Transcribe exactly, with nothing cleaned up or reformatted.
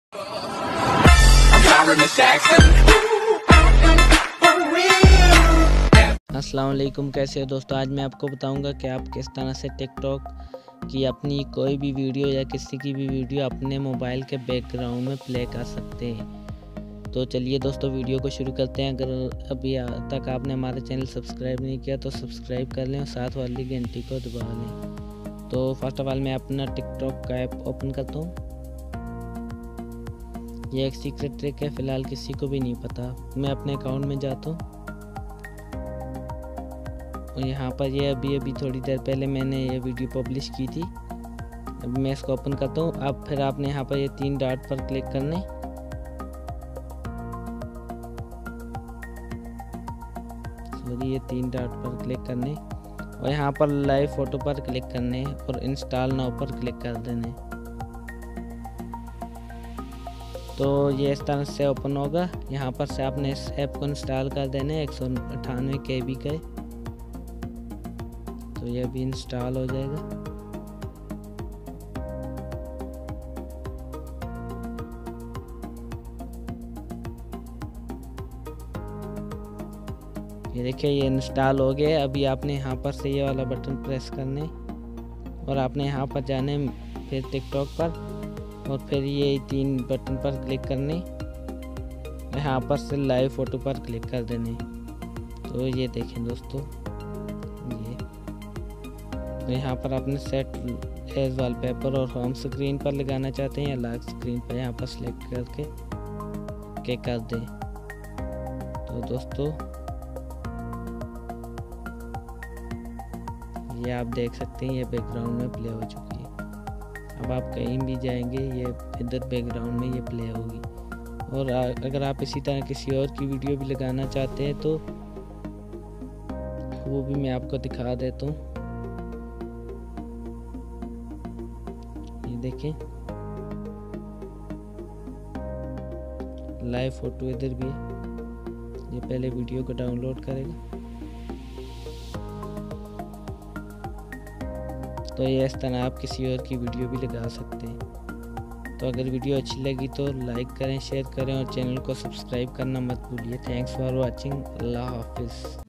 अस्सलाम वालेकुम, कैसे हो दोस्तों। आज मैं आपको बताऊंगा कि आप किस तरह से टिकटॉक की अपनी कोई भी वीडियो या किसी की भी वीडियो अपने मोबाइल के बैकग्राउंड में प्ले कर सकते हैं। तो चलिए दोस्तों, वीडियो को शुरू करते हैं। अगर अभी तक आपने हमारा चैनल सब्सक्राइब नहीं किया तो सब्सक्राइब कर लें और साथ वाली घंटी को दबा लें। तो फर्स्ट ऑफ ऑल मैं अपना टिकटॉक का ऐप ओपन करता हूँ। ये एक सीक्रेट ट्रिक है, फ़िलहाल किसी को भी नहीं पता। मैं अपने अकाउंट में जाता हूँ और यहाँ पर ये अभी अभी थोड़ी देर पहले मैंने ये वीडियो पब्लिश की थी। अभी मैं इसको ओपन करता हूँ। अब फिर आपने यहाँ पर ये तीन डॉट पर क्लिक करने, सॉरी ये तीन डॉट पर क्लिक करने और यहाँ पर लाइव फोटो पर क्लिक करने और इंस्टॉल नाउ पर क्लिक कर देने। तो ये इस तरह से ओपन होगा। यहाँ पर से आपने इस ऐप को इंस्टॉल कर देने एक सौ अट्ठानवे के बी का। तो ये भी इंस्टॉल हो जाएगा। ये देखिए ये इंस्टॉल हो गया। अभी आपने यहाँ पर से ये वाला बटन प्रेस करने और आपने यहाँ पर जाने फिर टिकटॉक पर और फिर ये तीन बटन पर क्लिक करने, यहाँ पर से लाइव फोटो पर क्लिक कर देने। तो ये देखें दोस्तों, ये तो यहाँ पर आपने सेट एज वॉलपेपर और होम स्क्रीन पर लगाना चाहते हैं या लॉक स्क्रीन पर, यहाँ पर सेलेक्ट करके के कर दें। तो दोस्तों ये आप देख सकते हैं, ये बैकग्राउंड में प्ले हो चुकी है। अब आप कहीं भी जाएंगे ये इधर बैकग्राउंड में ये प्ले होगी। और अगर आप इसी तरह किसी और की वीडियो भी लगाना चाहते हैं तो वो भी मैं आपको दिखा देता हूँ। ये देखें लाइव फोटो इधर भी है। ये पहले वीडियो को डाउनलोड करेगा। तो ये इस तरह आप किसी और की वीडियो भी लगा सकते हैं। तो अगर वीडियो अच्छी लगी तो लाइक करें, शेयर करें और चैनल को सब्सक्राइब करना मत भूलिए। Thanks for watching. अल्लाह हाफिज़।